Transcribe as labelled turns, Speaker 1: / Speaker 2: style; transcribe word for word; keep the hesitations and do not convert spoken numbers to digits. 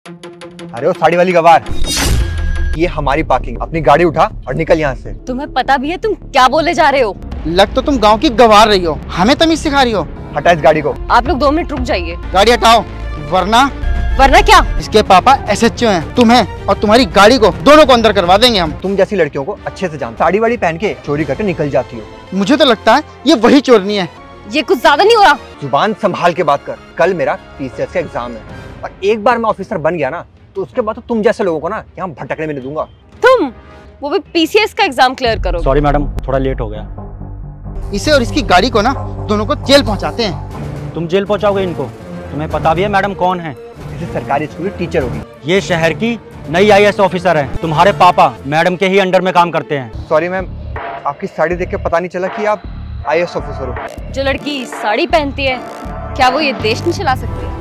Speaker 1: अरे वो साड़ी वाली गवार, ये हमारी पार्किंग, अपनी गाड़ी उठा और निकल यहाँ से।
Speaker 2: तुम्हें पता भी है तुम क्या बोले जा रहे हो?
Speaker 3: लग तो तुम गांव की गवार रही हो, हमें तमीज सिखा रही हो।
Speaker 1: हटा इस गाड़ी को।
Speaker 2: आप लोग दो मिनट रुक जाइए।
Speaker 3: गाड़ी हटाओ, वरना
Speaker 2: वरना क्या?
Speaker 3: इसके पापा एस एच ओ हैं, तुम्हें और तुम्हारी गाड़ी को दोनों को अंदर करवा देंगे हम।
Speaker 1: तुम जैसी लड़कियों को अच्छे से जान, साड़ी वाड़ी पहन के चोरी करके निकल जाती हो।
Speaker 3: मुझे तो लगता है ये वही चोरनी है।
Speaker 2: ये कुछ ज्यादा नहीं हो रहा?
Speaker 1: जुबान संभाल के बात कर, कल मेरा पी सी एस का एग्जाम है और एक बार मैं ऑफिसर बन गया ना तो उसके बाद तो तुम जैसे लोगों को ना यहाँ भटकने में नहीं दूंगा।
Speaker 2: तुम वो भी पी सी एस का एग्जाम क्लियर करो।
Speaker 4: सॉरी मैडम, थोड़ा लेट हो गया।
Speaker 3: इसे और इसकी गाड़ी को ना दोनों को जेल पहुंचाते हैं।
Speaker 4: तुम जेल पहुंचाओगे इनको? तुम्हें पता भी है मैडम कौन है?
Speaker 1: इसे सरकारी स्कूल की टीचर होगी।
Speaker 4: ये शहर की नई आई ए एस ऑफिसर है। तुम्हारे पापा मैडम के ही अंडर में काम करते हैं।
Speaker 1: सॉरी मैम, आपकी साड़ी देख के पता नहीं चला कि आप आई ए एस ऑफिसर हो।
Speaker 2: जो लड़की साड़ी पहनती है क्या वो ये देश नहीं चला सकती?